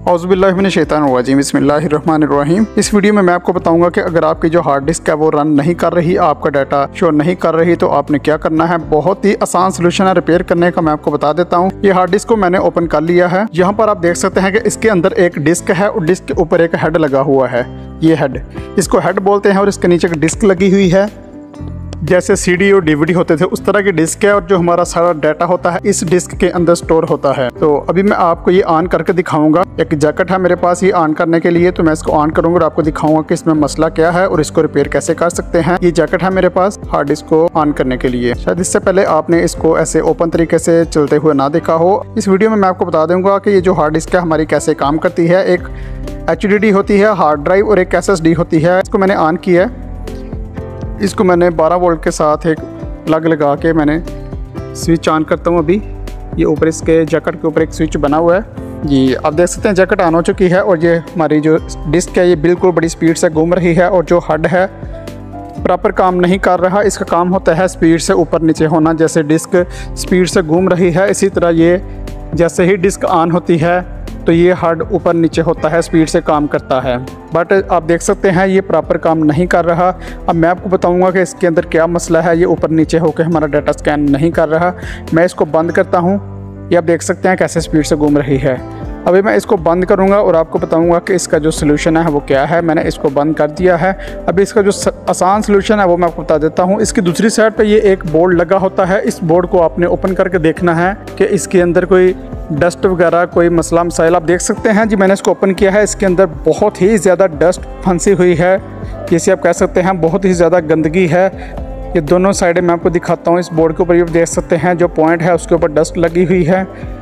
औज़ुबिल्लाहिमिनश्शैतानिर्रजीम बिस्मिल्लाहिर्रहमानिर्रहीम। इस वीडियो में मैं आपको बताऊंगा कि अगर आपकी जो हार्ड डिस्क है वो रन नहीं कर रही, आपका डाटा शो नहीं कर रही, तो आपने क्या करना है। बहुत ही आसान सोल्यूशन है रिपेयर करने का, मैं आपको बता देता हूँ। ये हार्ड डिस्क को मैंने ओपन कर लिया है। यहाँ पर आप देख सकते हैं कि इसके अंदर एक डिस्क है और डिस्क के ऊपर एक हेड लगा हुआ है। ये हेड, इसको हेड बोलते हैं, और इसके नीचे एक डिस्क लगी हुई है। जैसे सीडी और डीवीडी होते थे उस तरह की डिस्क है, और जो हमारा सारा डाटा होता है इस डिस्क के अंदर स्टोर होता है। तो अभी मैं आपको ये ऑन करके दिखाऊंगा। एक जैकेट है मेरे पास ये ऑन करने के लिए, तो मैं इसको ऑन करूंगा और आपको दिखाऊंगा कि इसमें मसला क्या है और इसको रिपेयर कैसे कर सकते हैं। ये जैकेट है मेरे पास हार्ड डिस्क को ऑन करने के लिए। शायद इससे पहले आपने इसको ऐसे ओपन तरीके से चलते हुए ना देखा हो। इस वीडियो में मैं आपको बता दूंगा कि ये जो हार्ड डिस्क है हमारी कैसे काम करती है। एक HDD होती है हार्ड ड्राइव और एक SSD होती है। इसको मैंने ऑन किया है। इसको मैंने 12 वोल्ट के साथ एक प्लग लगा के मैंने स्विच ऑन करता हूँ। अभी ये ऊपर इसके जैकेट के ऊपर एक स्विच बना हुआ है। जी आप देख सकते हैं जैकेट ऑन हो चुकी है, और ये हमारी जो डिस्क है ये बिल्कुल बड़ी स्पीड से घूम रही है। और जो हेड है प्रॉपर काम नहीं कर रहा। इसका काम होता है स्पीड से ऊपर नीचे होना। जैसे डिस्क स्पीड से घूम रही है, इसी तरह ये जैसे ही डिस्क ऑन होती है तो ये हेड ऊपर नीचे होता है, स्पीड से काम करता है। बट आप देख सकते हैं ये प्रॉपर काम नहीं कर रहा। अब मैं आपको बताऊंगा कि इसके अंदर क्या मसला है। ये ऊपर नीचे होकर हमारा डाटा स्कैन नहीं कर रहा। मैं इसको बंद करता हूँ। ये आप देख सकते हैं कैसे स्पीड से घूम रही है। अभी मैं इसको बंद करूंगा और आपको बताऊंगा कि इसका जो सलूशन है वो क्या है। मैंने इसको बंद कर दिया है। अभी इसका जो आसान सलूशन है वो मैं आपको बता देता हूँ। इसकी दूसरी साइड पे ये एक बोर्ड लगा होता है। इस बोर्ड को आपने ओपन करके देखना है कि इसके अंदर कोई डस्ट वगैरह कोई मसला मसाइल आप देख सकते हैं। जी मैंने इसको ओपन किया है। इसके अंदर बहुत ही ज़्यादा डस्ट फंसी हुई है, जिसे आप कह सकते हैं बहुत ही ज़्यादा गंदगी है। ये दोनों साइडें मैं आपको दिखाता हूँ। इस बोर्ड के ऊपर ये देख सकते हैं जो पॉइंट है उसके ऊपर डस्ट लगी हुई है,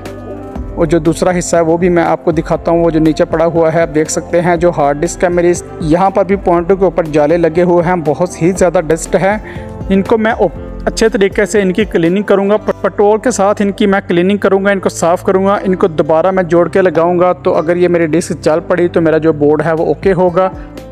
और जो दूसरा हिस्सा है वो भी मैं आपको दिखाता हूँ। वो जो नीचे पड़ा हुआ है आप देख सकते हैं। जो हार्ड डिस्क है मेरी, यहाँ पर भी पॉइंटों के ऊपर जाले लगे हुए हैं। बहुत ही ज़्यादा डस्ट है। इनको मैं अच्छे तरीके से इनकी क्लीनिंग करूँगा। पेट्रोल के साथ इनकी मैं क्लीनिंग करूँगा, इनको साफ़ करूँगा। इनको दोबारा मैं जोड़ के लगाऊँगा, तो अगर ये मेरी डिस्क चल पड़ी तो मेरा जो बोर्ड है वो ओके होगा।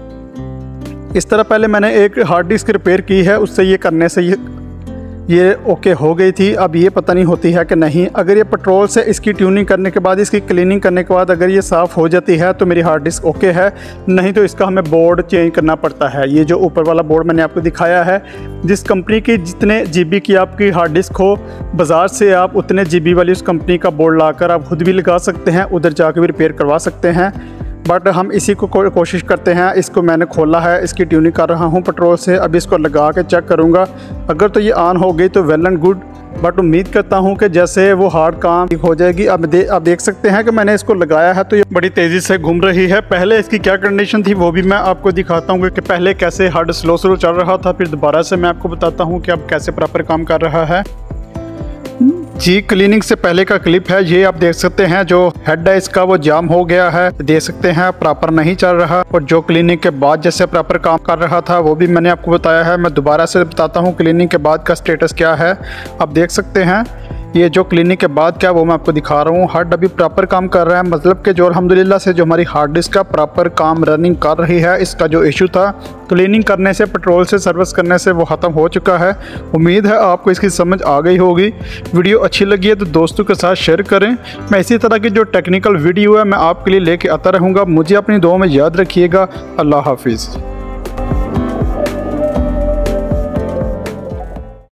इस तरह पहले मैंने एक हार्ड डिस्क रिपेयर की है, उससे ये करने से ये ओके हो गई थी। अब ये पता नहीं होती है कि नहीं। अगर ये पेट्रोल से इसकी ट्यूनिंग करने के बाद, इसकी क्लीनिंग करने के बाद अगर ये साफ़ हो जाती है तो मेरी हार्ड डिस्क ओके है। नहीं तो इसका हमें बोर्ड चेंज करना पड़ता है। ये जो ऊपर वाला बोर्ड मैंने आपको दिखाया है, जिस कंपनी की जितने GB की आपकी हार्ड डिस्क हो, बाज़ार से आप उतने GB वाली उस कंपनी का बोर्ड लाकर आप खुद भी लगा सकते हैं, उधर जाकर भी रिपेयर करवा सकते हैं। बट हम इसी को कोशिश करते हैं। इसको मैंने खोला है, इसकी ट्यूनिंग कर रहा हूँ पेट्रोल से। अब इसको लगा के चेक करूँगा। अगर तो ये ऑन हो गई तो वेल एंड गुड, बट उम्मीद करता हूँ कि जैसे वो हार्ड काम हो जाएगी। अब आप देख सकते हैं कि मैंने इसको लगाया है तो ये बड़ी तेज़ी से घूम रही है। पहले इसकी क्या कंडीशन थी वो भी मैं आपको दिखाता हूँ कि पहले कैसे हार्ड स्लो चल रहा था। फिर दोबारा से मैं आपको बताता हूँ कि अब कैसे प्रॉपर काम कर रहा है। जी क्लीनिंग से पहले का क्लिप है। ये आप देख सकते हैं जो हेड है इसका वो जाम हो गया है, देख सकते हैं प्रॉपर नहीं चल रहा। और जो क्लीनिंग के बाद जैसे प्रॉपर काम कर रहा था वो भी मैंने आपको बताया है। मैं दोबारा से बताता हूँ क्लीनिंग के बाद का स्टेटस क्या है। आप देख सकते हैं ये जो क्लीनिंग के बाद क्या वो मैं आपको दिखा रहा हूँ। हार्ड अभी प्रॉपर काम कर रहा है, मतलब कि जो अल्हम्दुलिल्लाह से जो हमारी हार्ड डिस्क का प्रॉपर काम रनिंग कर रही है। इसका जो इशू था क्लीनिंग करने से, पेट्रोल से सर्विस करने से, वो ख़त्म हो चुका है। उम्मीद है आपको इसकी समझ आ गई होगी। वीडियो अच्छी लगी है तो दोस्तों के साथ शेयर करें। मैं इसी तरह की जो टेक्निकल वीडियो है मैं आपके लिए लेके आता रहूँगा। मुझे अपनी दुआ में याद रखिएगा। अल्लाह हाफिज़।